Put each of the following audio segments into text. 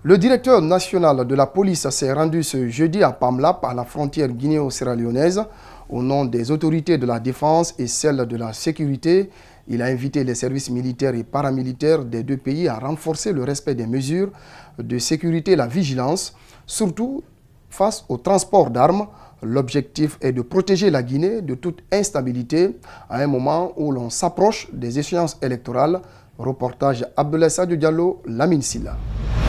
Le directeur national de la police s'est rendu ce jeudi à Pamlap, à la frontière guinéo-sierra-léonaise, au nom des autorités de la défense et celles de la sécurité. Il a invité les services militaires et paramilitaires des deux pays à renforcer le respect des mesures de sécurité et la vigilance, surtout face au transport d'armes. L'objectif est de protéger la Guinée de toute instabilité à un moment où l'on s'approche des échéances électorales. Reportage Abdoulaye Sadio Diallo, Lamine Silla.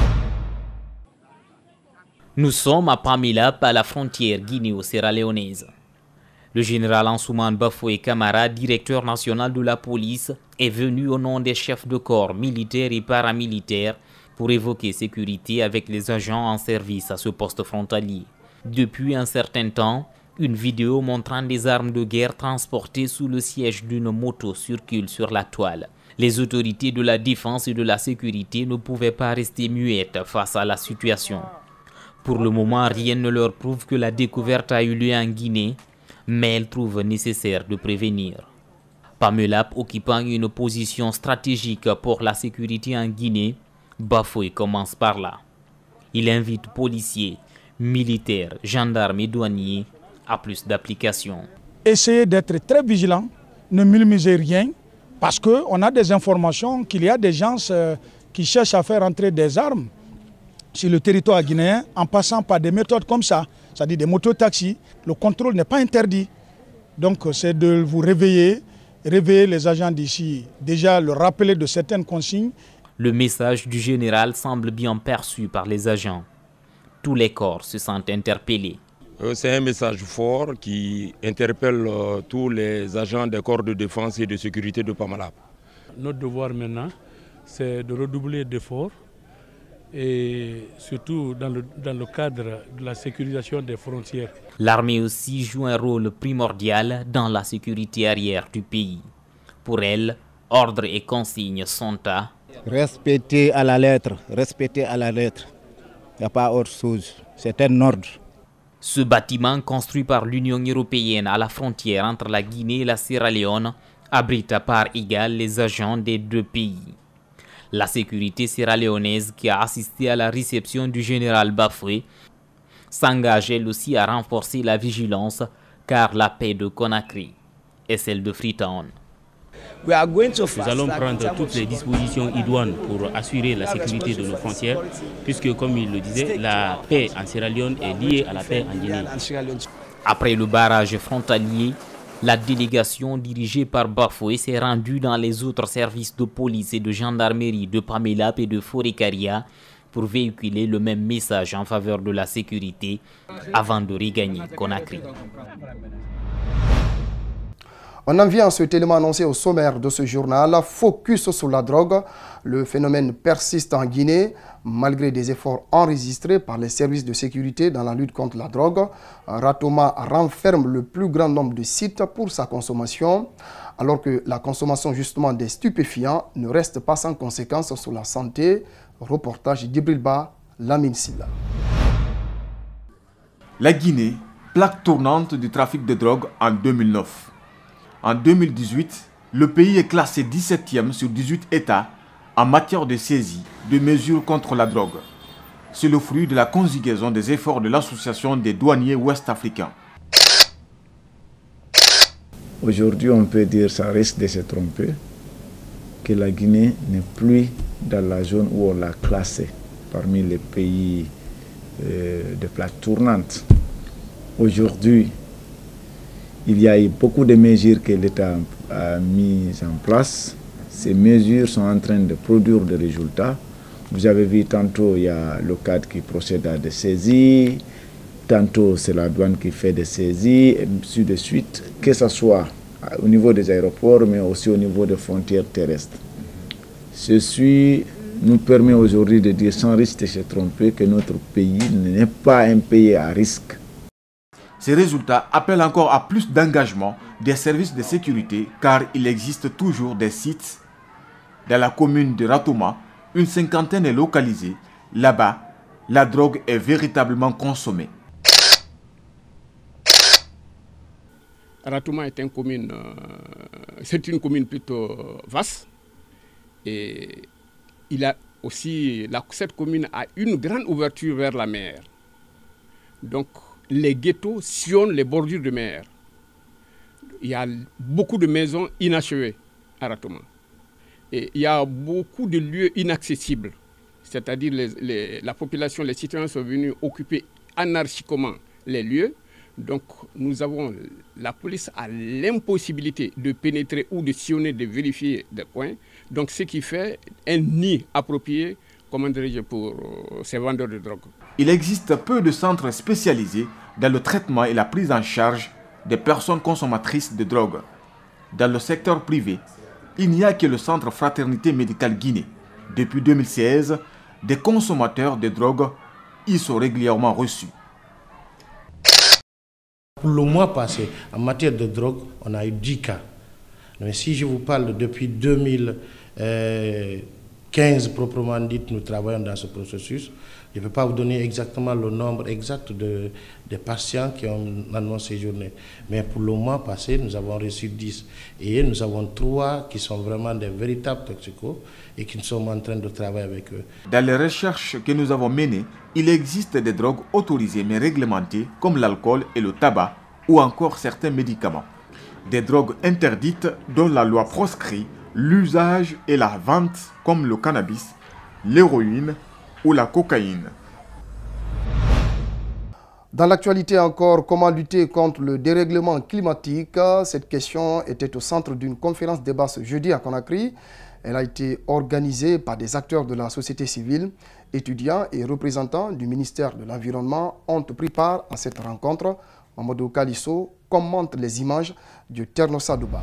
Nous sommes à Pamlap, à la frontière guinéo-sierra-léonaise. Le général Ansoumane Bafoué Camara, directeur national de la police, est venu au nom des chefs de corps militaires et paramilitaires pour évoquer sécurité avec les agents en service à ce poste frontalier. Depuis un certain temps, une vidéo montrant des armes de guerre transportées sous le siège d'une moto circule sur la toile. Les autorités de la défense et de la sécurité ne pouvaient pas rester muettes face à la situation. Pour le moment, rien ne leur prouve que la découverte a eu lieu en Guinée, mais elles trouvent nécessaire de prévenir. Pamlap occupant une position stratégique pour la sécurité en Guinée, Bafoué commence par là. Il invite policiers, militaires, gendarmes et douaniers à plus d'application. Essayez d'être très vigilant, ne minimisez rien, parce qu'on a des informations qu'il y a des gens qui cherchent à faire entrer des armes sur le territoire guinéen en passant par des méthodes comme ça, c'est-à-dire des mototaxis. Le contrôle n'est pas interdit. Donc c'est de vous réveiller les agents d'ici, déjà le rappeler de certaines consignes. Le message du général semble bien perçu par les agents. Tous les corps se sentent interpellés. C'est un message fort qui interpelle tous les agents des corps de défense et de sécurité de Pamlap. Notre devoir maintenant, c'est de redoubler d'efforts et surtout dans le cadre de la sécurisation des frontières. L'armée aussi joue un rôle primordial dans la sécurité arrière du pays. Pour elle, ordres et consignes sont à respecter à la lettre, respecter à la lettre. Il n'y a pas autre chose, c'est un ordre. Ce bâtiment construit par l'Union européenne à la frontière entre la Guinée et la Sierra Leone abrite à part égale les agents des deux pays. La sécurité sierra-léonaise, qui a assisté à la réception du général Bafoué, s'engage elle aussi à renforcer la vigilance car la paix de Conakry est celle de Freetown. Nous allons prendre toutes les dispositions idoines pour assurer la sécurité de nos frontières, puisque, comme il le disait, la paix en Sierra Leone est liée à la paix en Guinée. Après le barrage frontalier, la délégation dirigée par Bafoué s'est rendue dans les autres services de police et de gendarmerie de Pamlap et de Forêt-Caria pour véhiculer le même message en faveur de la sécurité avant de regagner Conakry. On en vient à cet élément annoncé au sommaire de ce journal. Focus sur la drogue. Le phénomène persiste en Guinée, malgré des efforts enregistrés par les services de sécurité dans la lutte contre la drogue. Ratoma renferme le plus grand nombre de sites pour sa consommation, alors que la consommation justement des stupéfiants ne reste pas sans conséquences sur la santé. Reportage d'Ibrilba, Lamine Silla. La Guinée, plaque tournante du trafic de drogue en 2009. En 2018, le pays est classé 17e sur 18 États en matière de saisie de mesures contre la drogue. C'est le fruit de la conjugaison des efforts de l'Association des douaniers ouest-africains. Aujourd'hui, on peut dire, ça risque de se tromper, que la Guinée n'est plus dans la zone où on l'a classée parmi les pays de plaque tournante. Aujourd'hui, il y a eu beaucoup de mesures que l'État a mises en place. Ces mesures sont en train de produire des résultats. Vous avez vu, tantôt il y a le cadre qui procède à des saisies, tantôt c'est la douane qui fait des saisies, et ainsi de suite, que ce soit au niveau des aéroports, mais aussi au niveau des frontières terrestres. Ceci nous permet aujourd'hui de dire sans risque de se tromper que notre pays n'est pas un pays à risque. Ces résultats appellent encore à plus d'engagement des services de sécurité car il existe toujours des sites. Dans la commune de Ratoma, une cinquantaine est localisée. Là-bas, la drogue est véritablement consommée. Ratoma est c'est une commune plutôt vaste et il a aussi, cette commune a une grande ouverture vers la mer. Donc, les ghettos sillonnent les bordures de mer. Il y a beaucoup de maisons inachevées à Ratoma. Et il y a beaucoup de lieux inaccessibles. C'est-à-dire la population, les citoyens sont venus occuper anarchiquement les lieux. Donc, la police a l'impossibilité de pénétrer ou de sillonner, de vérifier des coins. Donc, ce qui fait un nid approprié, comment dirais-je, pour ces vendeurs de drogue. Il existe peu de centres spécialisés dans le traitement et la prise en charge des personnes consommatrices de drogue. Dans le secteur privé, il n'y a que le centre Fraternité Médicale Guinée. Depuis 2016, des consommateurs de drogue y sont régulièrement reçus. Pour le mois passé, en matière de drogue, on a eu 10 cas. Mais si je vous parle depuis 2015 proprement dit, nous travaillons dans ce processus. Je ne peux pas vous donner exactement le nombre exact de patients qui ont séjourné. Mais pour le mois passé, nous avons reçu 10. Et nous avons 3 qui sont vraiment des véritables toxicos et qui sommes en train de travailler avec eux. Dans les recherches que nous avons menées, il existe des drogues autorisées mais réglementées comme l'alcool et le tabac ou encore certains médicaments. Des drogues interdites dont la loi proscrit l'usage et la vente comme le cannabis, l'héroïne ou la cocaïne. Dans l'actualité encore, comment lutter contre le dérèglement climatique? Cette question était au centre d'une conférence débat ce jeudi à Conakry. Elle a été organisée par des acteurs de la société civile, étudiants et représentants du ministère de l'Environnement ont pris part à cette rencontre. Mamadou Kalisso commente les images du Ternosa Duba.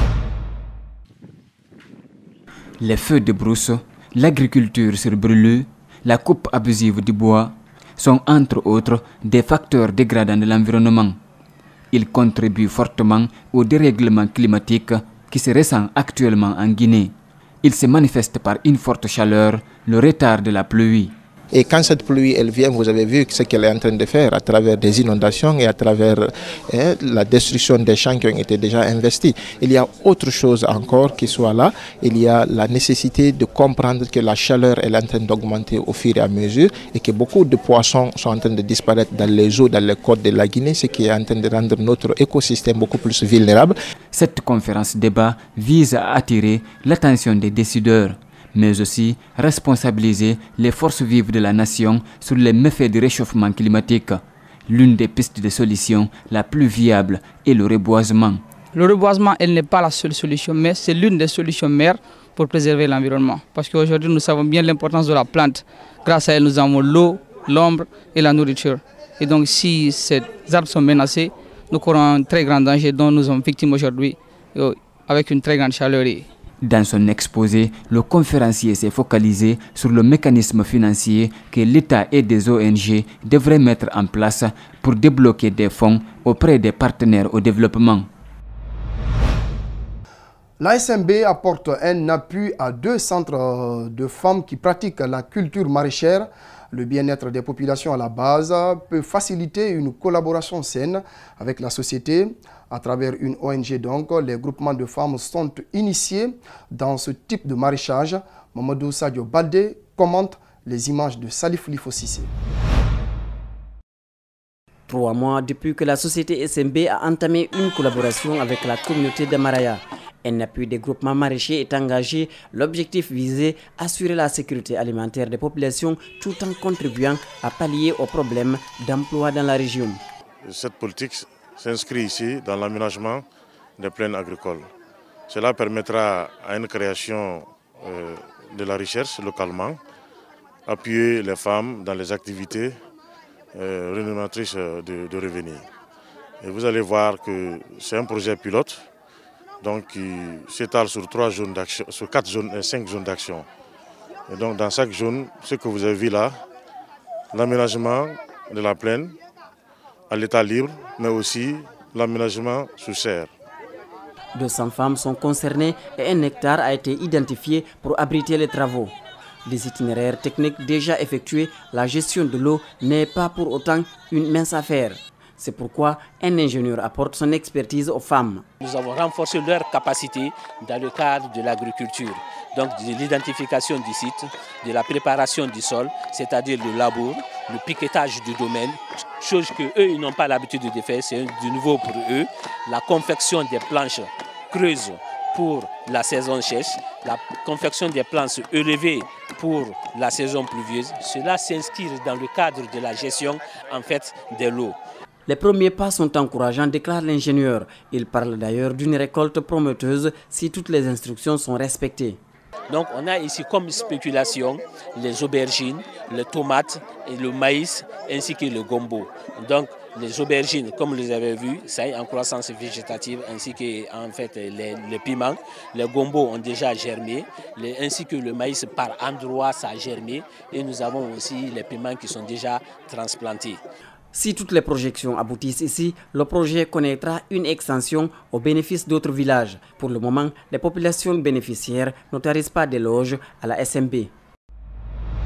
Les feux de brousse, l'agriculture sur brûleux, la coupe abusive du bois sont entre autres des facteurs dégradants de l'environnement. Ils contribuent fortement au dérèglement climatique qui se ressent actuellement en Guinée. Il se manifeste par une forte chaleur, le retard de la pluie. Et quand cette pluie elle vient, vous avez vu ce qu'elle est en train de faire à travers des inondations et à travers la destruction des champs qui ont été déjà investis. Il y a autre chose encore qui soit là. Il y a la nécessité de comprendre que la chaleur elle est en train d'augmenter au fur et à mesure et que beaucoup de poissons sont en train de disparaître dans les eaux, dans les côtes de la Guinée, ce qui est en train de rendre notre écosystème beaucoup plus vulnérable. Cette conférence débat vise à attirer l'attention des décideurs, mais aussi responsabiliser les forces vives de la nation sur les méfaits du réchauffement climatique. L'une des pistes de solution la plus viable est le reboisement. Le reboisement, elle n'est pas la seule solution, mais c'est l'une des solutions mères pour préserver l'environnement. Parce qu'aujourd'hui, nous savons bien l'importance de la plante. Grâce à elle, nous avons l'eau, l'ombre et la nourriture. Et donc, si ces arbres sont menacés, nous courons un très grand danger dont nous sommes victimes aujourd'hui, avec une très grande chaleur. Dans son exposé, le conférencier s'est focalisé sur le mécanisme financier que l'État et des ONG devraient mettre en place pour débloquer des fonds auprès des partenaires au développement. L'ASMB apporte un appui à 2 centres de femmes qui pratiquent la culture maraîchère. Le bien-être des populations à la base peut faciliter une collaboration saine avec la société. À travers une ONG, donc, les groupements de femmes sont initiés dans ce type de maraîchage. Mamadou Sadio Baldé commente les images de Salif Lifosissé. 3 mois depuis que la société SMB a entamé une collaboration avec la communauté de Maraya. Un appui des groupements maraîchers est engagé. L'objectif visé, assurer la sécurité alimentaire des populations tout en contribuant à pallier aux problèmes d'emploi dans la région. Cette politique s'inscrit ici dans l'aménagement des plaines agricoles. Cela permettra à une création de la recherche localement, appuyer les femmes dans les activités rémunératrices de revenus. Et vous allez voir que c'est un projet pilote donc, qui s'étale sur 3 zones d'action, sur 4 zones, 5 zones d'action. Et donc dans chaque zone, ce que vous avez vu là, l'aménagement de la plaine à l'état libre, mais aussi l'aménagement sous serre. 200 femmes sont concernées et un hectare a été identifié pour abriter les travaux. Des itinéraires techniques déjà effectués, la gestion de l'eau n'est pas pour autant une mince affaire. C'est pourquoi un ingénieur apporte son expertise aux femmes. Nous avons renforcé leurs capacités dans le cadre de l'agriculture, donc de l'identification du site, de la préparation du sol, c'est-à-dire le labour, le piquetage du domaine, chose qu'eux ils n'ont pas l'habitude de faire, c'est du nouveau pour eux, la confection des planches creuses pour la saison sèche, la confection des planches élevées pour la saison pluvieuse. Cela s'inscrit dans le cadre de la gestion en fait de l'eau. Les premiers pas sont encourageants, déclare l'ingénieur. Il parle d'ailleurs d'une récolte prometteuse si toutes les instructions sont respectées. Donc on a ici comme spéculation les aubergines, les tomates et le maïs ainsi que le gombo. Donc les aubergines, comme vous les avez vu, ça est en croissance végétative ainsi que en fait les piments. Les gombos ont déjà germé, ainsi que le maïs par endroits ça a germé et nous avons aussi les piments qui sont déjà transplantés. Si toutes les projections aboutissent ici, le projet connaîtra une extension au bénéfice d'autres villages. Pour le moment, les populations bénéficiaires n'autorisent pas d'éloges à la SMB.